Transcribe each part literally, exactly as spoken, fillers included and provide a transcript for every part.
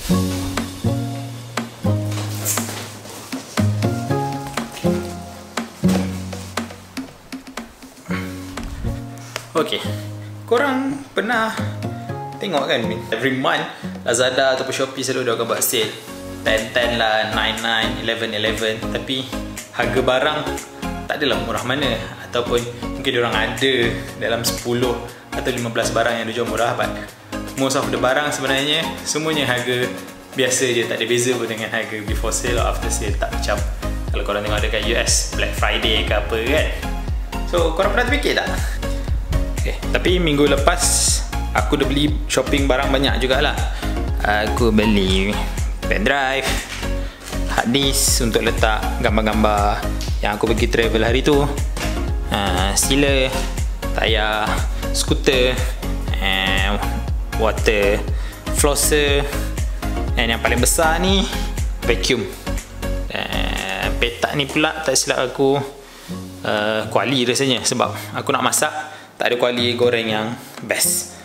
Okay, korang pernah tengok kan every month Lazada ataupun Shopee selalu dia akan buat sale ten ten lah, nine nine, eleven eleven, tapi harga barang tak adalah murah mana, ataupun mungkin diorang ada dalam sepuluh atau lima belas barang yang dia jual murah, but most of the barang sebenarnya semuanya harga biasa je, tak ada beza pun dengan harga before sale or after sale. Tak macam kalau korang tengok dekat U S Black Friday ke apa kan. So korang pernah terfikir tak? Okay, tapi minggu lepas aku dah beli shopping barang banyak jugalah. Aku beli pendrive, hard disk untuk letak gambar-gambar yang aku pergi travel hari tu, uh, sealer, tayar skuter, uh, water flosser, dan yang paling besar ni vacuum. Uh, petak ni pula tak silap aku uh, kuali rasanya, sebab aku nak masak tak ada kuali goreng yang best.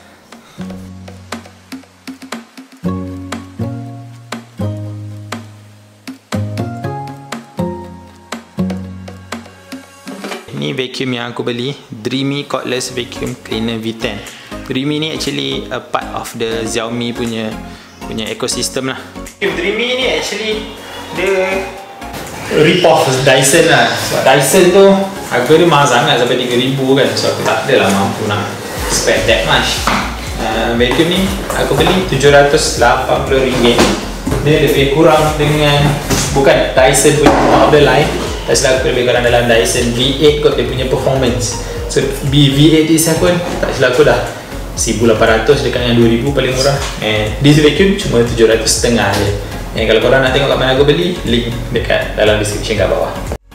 Ni vacuum yang aku beli, Dreamy Cordless Vacuum Cleaner V ten. Dreamy ni actually a part of the Xiaomi punya punya ekosistem lah. Dreamy ni actually dia rip off Dyson lah. Sebab Dyson tu harga dia mahal sangat sampai tiga ribu kan. So aku tak adalah mampu nak spend that much. uh, Vacuum ni aku beli tujuh ratus lapan puluh ringgit. Dia lebih kurang dengan, bukan Dyson punya top of the line, tak silap aku lebih kurang dalam Dyson V eight kot dia punya performance. So V eight ni saya pun tak silap aku dah seribu lapan ratus dekat dengan dua ribu paling murah. And this vacuum cuma tujuh ratus setengah je. And kalau korang nak tengok kat mana aku beli, link dekat dalam description kat bawah.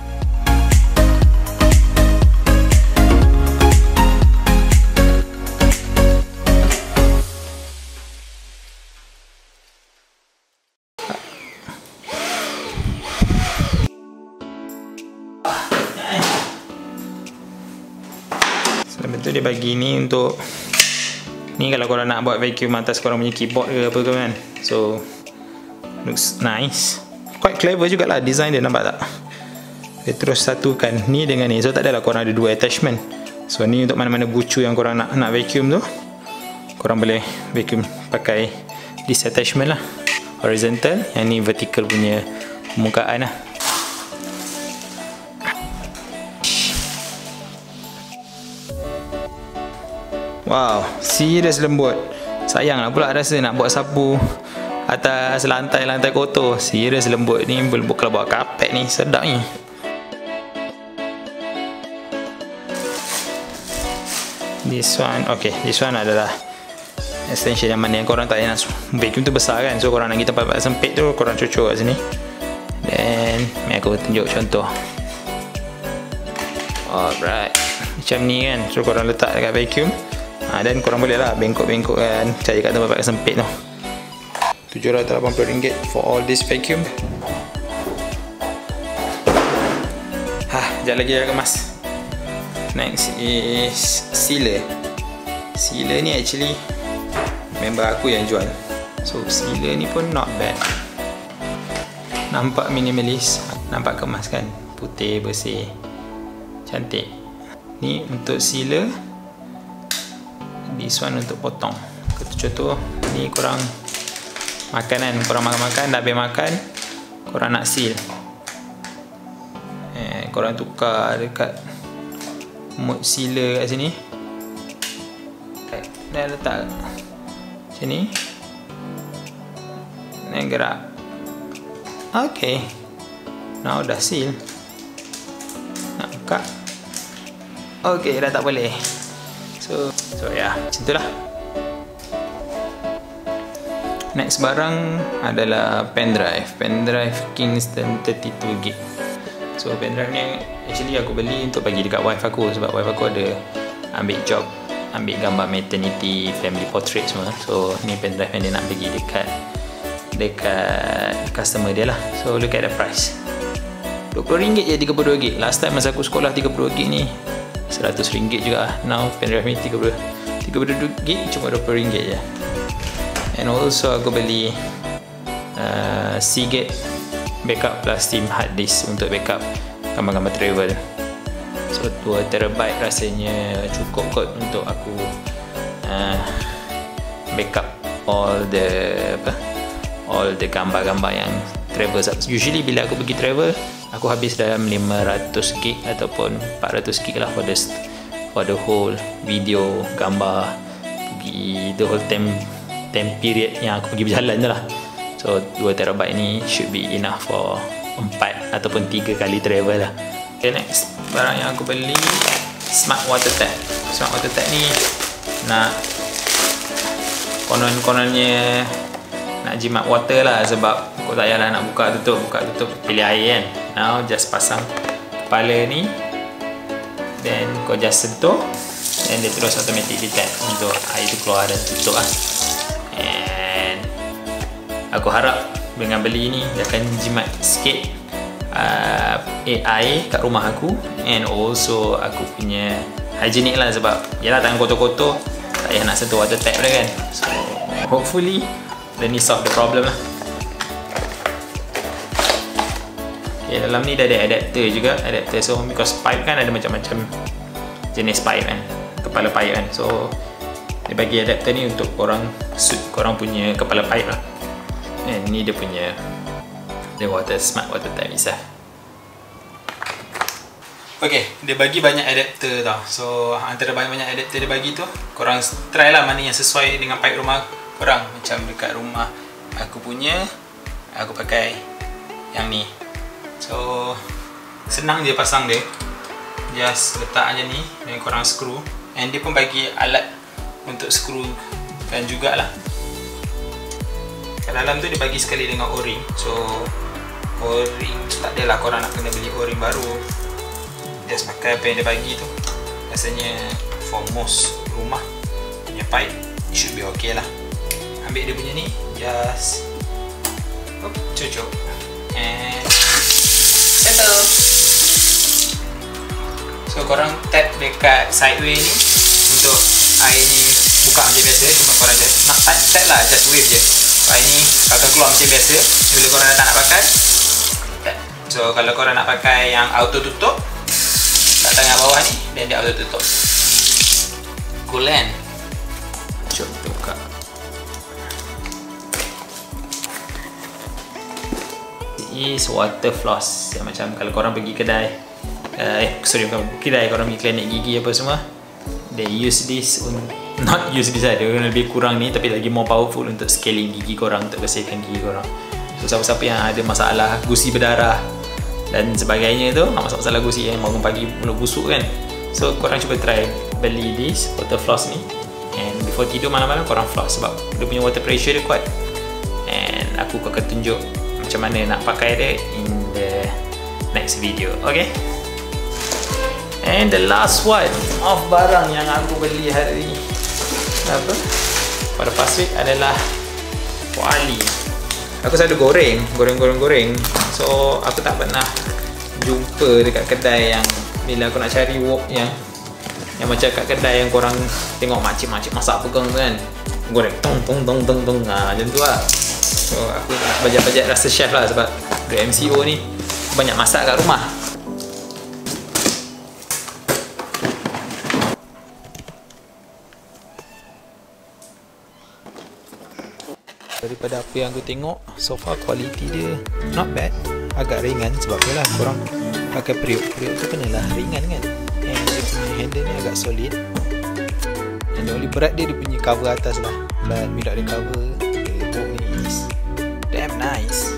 Lepas tu dia bagi ni untuk ni kalau korang nak buat vacuum atas korang punya keyboard ke apa ke kan. So looks nice, quite clever jugalah design dia, nampak tak? Dia terus satukan ni dengan ni, so tak adalah korang ada dua attachment. So ni untuk mana-mana bucu yang korang nak nak vacuum tu, korang boleh vacuum pakai this attachment lah, horizontal, yang ni vertical punya permukaan lah. Wow, serius lembut. Sayanglah pula rasa nak buat sapu atas lantai-lantai kotor. Serius lembut ni, lembut kalau buat kapet ni, sedap ni. This one, okay, this one adalah extension yang mana yang korang tak nak vacuum tu besar kan. So korang nak pergi tempat sempit tu, korang cucuk kat sini. Then, ni aku tunjuk contoh. Alright, macam ni kan. So korang letak dekat vacuum. Ha, dan korang boleh lah bengkok-bengkok kan, cari kat tempat yang sempit tu. tujuh ratus lapan puluh ringgit for all this vacuum. Hah, sekejap lagi dah kemas. Next is sealer. Sealer ni actually member aku yang jual. So sealer ni pun not bad. Nampak minimalis, nampak kemas kan, putih, bersih, cantik. Ni untuk sealer, this one untuk potong. Contoh ni korang makanan, korang makan-makan, dah habis makan, korang nak seal, eh, korang tukar dekat mode sealer kat sini, dan letak macam ni, dan gerak. Ok, now dah seal. Nak buka, ok, dah tak boleh. So, so ya, yeah, macam tu lah. Next barang adalah pendrive. Pendrive Kingston thirty two gig. So pendrive ni actually aku beli untuk bagi dekat wife aku, sebab wife aku ada ambil job, ambil gambar maternity, family portrait semua. So ni pendrive yang dia nak bagi dekat dekat customer dia lah. So look at the price, dua puluh ringgit je, tiga puluh dua gig. Last time masa aku sekolah tiga puluh gig ni seratus ringgit juga. Now pendrive ni tiga puluh dua gig cuma dua puluh ringgit je. And also aku beli uh, Seagate backup plus SIM hard disk untuk backup gambar-gambar travel. So dua terabyte rasanya cukup kot untuk aku uh, backup all the apa all the gambar-gambar yang travel. Usually bila aku pergi travel, aku habis dalam lima ratus gig ataupun empat ratus gig lah for the for the whole video, gambar, pergi the whole time time period yang aku pergi berjalan je lah. So dua terabyte ni should be enough for empat ataupun tiga kali travel lah. Okay, next barang yang aku beli, smart water tap. Smart water tap ni nak konon-kononnya nak jimat water lah, sebab kau tak payahlah nak buka tutup buka tutup pilih air kan. Now just pasang kepala ni, then kau just sentuh, and dia terus automatically tap untuk air tu keluar dan tutup lah. And aku harap dengan beli ni dia akan jimat sikit uh, air kat rumah aku, and also aku punya hygienic lah, sebab yalah tangan kotor-kotor tak payah nak sentuh water tap dah kan. So hopefully dia ni solve the problem lah. Okay, dalam ni dah ada adapter juga, adapter. So because pipe kan ada macam-macam jenis pipe kan, kepala pipe kan. So dia bagi adapter ni untuk korang suit korang punya kepala pipe lah. And ni dia punya the water smart water tap itself. Okay, dia bagi banyak adapter tau. So antara banyak-banyak adapter dia bagi tu, korang try lah mana yang sesuai dengan pipe rumah korang. Macam dekat rumah aku punya, aku pakai yang ni. So senang je pasang dia, just letak aja ni dan korang screw. And dia pun bagi alat untuk screw dan jugalah kat dalam tu dia bagi sekali dengan o-ring. So o-ring tak adalah korang nak kena beli o-ring baru, just pakai apa yang dia bagi tu. Rasanya for most rumah punya pipe it should be okay lah. Ambil dia punya ni, just oh, cucuk and settle. So korang tap dekat sideway ni untuk air ni buka macam biasa. Cuma korang just nak tap, tap lah, just wave je. Air ni akan keluar macam biasa. Bila korang dah tak nak pakai, tap. So kalau korang nak pakai yang auto tutup kat tangan bawah ni, dan dia auto tutup. Coolant, jom kita buka. Is water floss yang macam kalau korang pergi kedai uh, eh sorry bukan kedai, korang pergi klinik gigi apa semua, they use this un not use this lah, dia lebih kurang ni tapi lagi more powerful untuk scaling gigi korang, untuk bersihkan gigi korang. So siapa-siapa yang ada masalah gusi berdarah dan sebagainya tu, masalah gusi yang bangun pagi mulut busuk kan, so korang cuba try beli this water floss ni, and before tidur malam-malam korang floss, sebab dia punya water pressure dia kuat. And aku akan tunjuk macam mana nak pakai dia in the next video. Okay, and the last one of barang yang aku beli hari apa pada past week adalah kuali. Aku selalu goreng goreng goreng goreng so aku tak pernah jumpa dekat kedai yang bila aku nak cari wok yang yang macam kat kedai yang korang tengok makcik-makcik masak pegang kan, goreng tong tong tong tong tong ha, macam tu lah. So aku nak belajar-belajar rasa chef lah, sebab the M C O ni banyak masak kat rumah. Daripada apa yang aku tengok, so far quality dia not bad. Agak ringan sebab tu lah korang pakai periuk. Periuk tu kenalah ringan kan. And dia punya handle ni agak solid. And the only berat dia, dia punya cover atas lah. But without the cover, the boat ni is damn nice.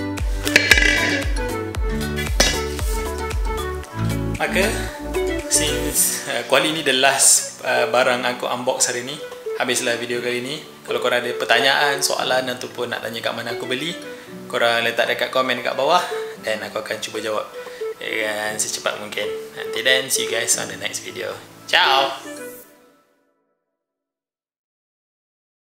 Maka since uh, kuali ni the last uh, barang aku unbox hari ni, habislah video kali ni. Kalau korang ada pertanyaan, soalan ataupun nak tanya kat mana aku beli, korang letak dekat komen kat bawah dan aku akan cuba jawab dengan secepat mungkin. Until then, see you guys on the next video. Ciao.